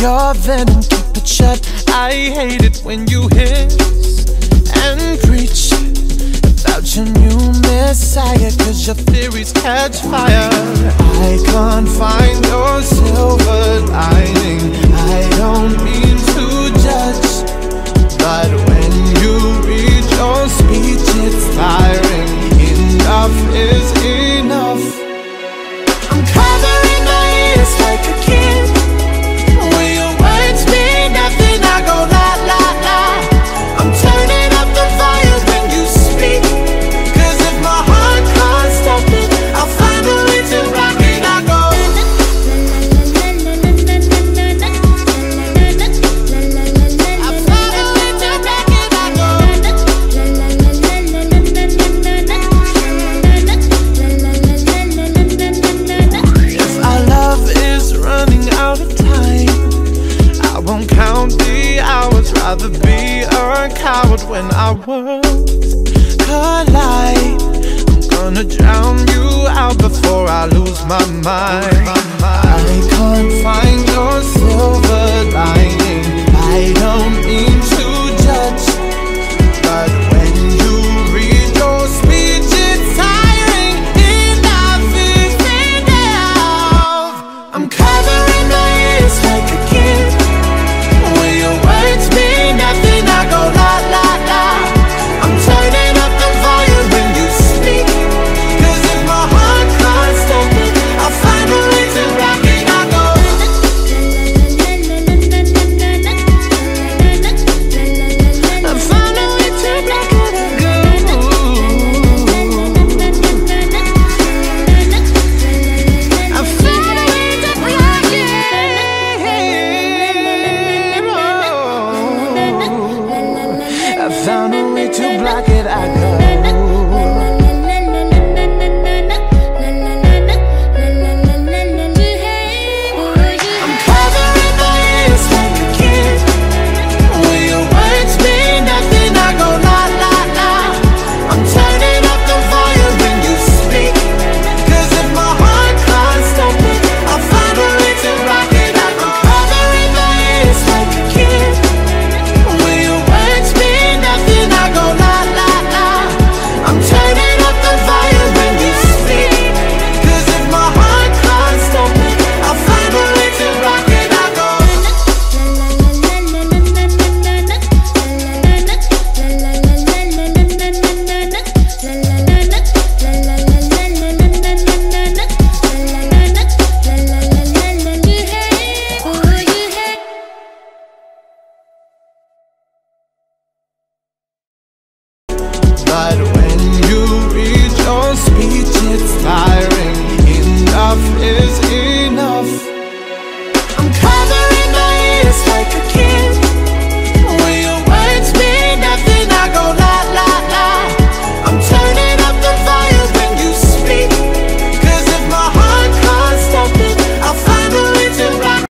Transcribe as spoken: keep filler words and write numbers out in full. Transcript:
your venom, keep it shut. I hate it when you hiss and preach about your new messiah, cause your theories catch fire. I can't find your silver lining. I don't mean to judge, but when you read your speech it's tiring. Enough is enough. I'm covering my ears like a kid. When your words mean nothing, I go la la la. I'm turning up the volume when you speak, cause if my heart can't stop it, I'll find a way to rock it. I go I'll find a way to rock it. I go if our love is running out of time, I won't count the hours. Rather be a coward when our worlds collide. I'm gonna drown you out before I lose my mind. I can't find your silver lining. I don't need